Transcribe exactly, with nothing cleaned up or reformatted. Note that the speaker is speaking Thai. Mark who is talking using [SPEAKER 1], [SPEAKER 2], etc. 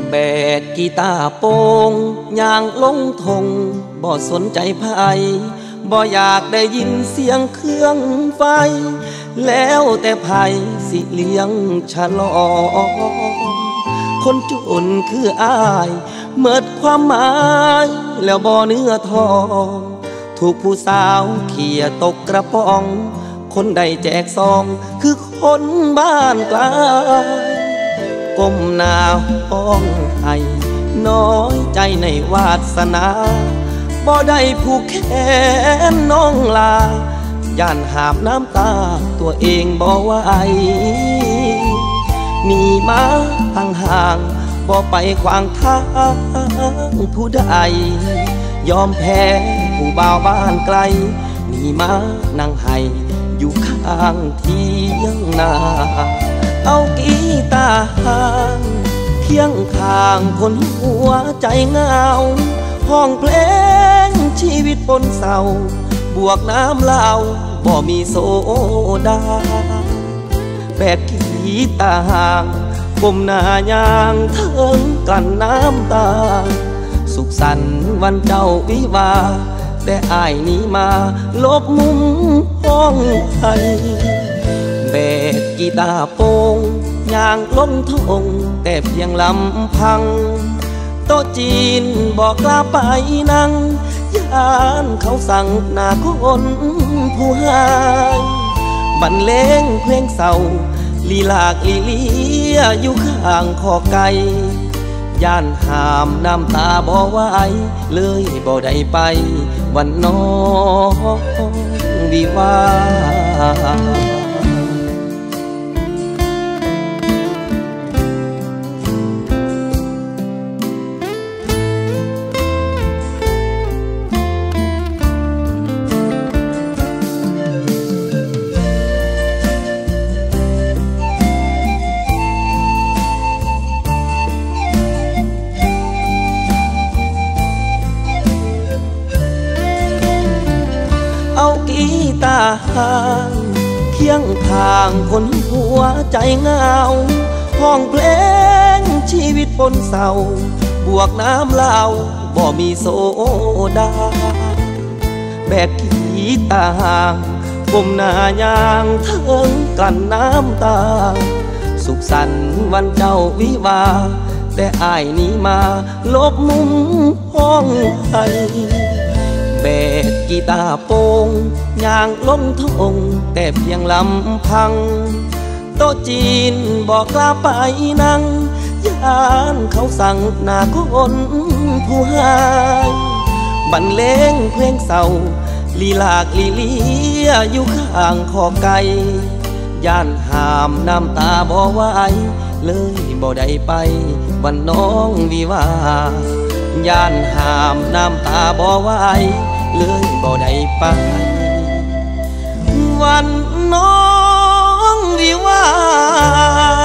[SPEAKER 1] แบกกีตาร์โปงย่างลงทงบ่สนใจไผบ่อยากได้ยินเสียงเครื่องไฟแล้วแต่ไผสิเลี้ยงฉลองคนจนคืออายเมิดความหมายแล้วบ่เนื้อทองถูกผู้สาวเขี่ยตกกระป๋องคนใดแจกซองคือคนบ้านไกลก้มหน้าห้องให้น้อยใจในวาสนาบ่ได้ผูกแขนน้องลาย่านหาบน้ำตาตัวเองบ่ไหวหนีมาห่างๆบ่ไปขวางทางผู้ใดยอมแพ้ผู้บ่าวบ้านไกลหนีมานั่งไห้อยู่ข้างเที่ยงนาเอากีตาร์เคียงข้างคนหัวใจเงาห้องเพลงชีวิตปนเศร้าบวกน้ำเหล้าบ่มีโซดาแบกกีตาร์ก้มหน้ายางเทิงกันน้ำตาสุขสันต์วันเจ้าวิวาแต่อายนี้มาลบมุมห้องไทยแบกกีตาร์โปงย่างลงทงแต่เพียงลำพังโต๊ะจีนบอกกล้าไปนั่งย่านเขาสั่งหน้าคนผู้หายบรรเลงเพลงเศร้าลีลากลีเลียอยู่ข้างคอไก่ย่านหามน้ำตาบ่ไหวเลยบ่ได้ไปวันน้องวิวาเอากีตาร์เคียงข้างคนหัวใจเงาห้องเพลงชีวิตปนเศร้าบวกน้ำเหล้าบ่มีโซดาแบกกีตาร์ก้มหน้ายางเทิงกันน้ำตาสุขสันต์วันเจ้าวิวาแต่อายนี้มาลบมุมห้องไทยแบกกีตาร์โปงย่างลงทงแต่เพียงลำพังโต๊ะจีนบอกกล้าไปนั่งย่านเขาสั่งหน้าคนผู้หายบรรเลงเพลงเศร้าลีลากลีเลียอยู่ข้างคอไก่ย่านหามน้ำตาบ่ไหวเลยบ่ได้ไปวันน้องวิวาย่านหามน้ำตาบ่ไหวเลยบ่ได้ไปวันน้องวิวา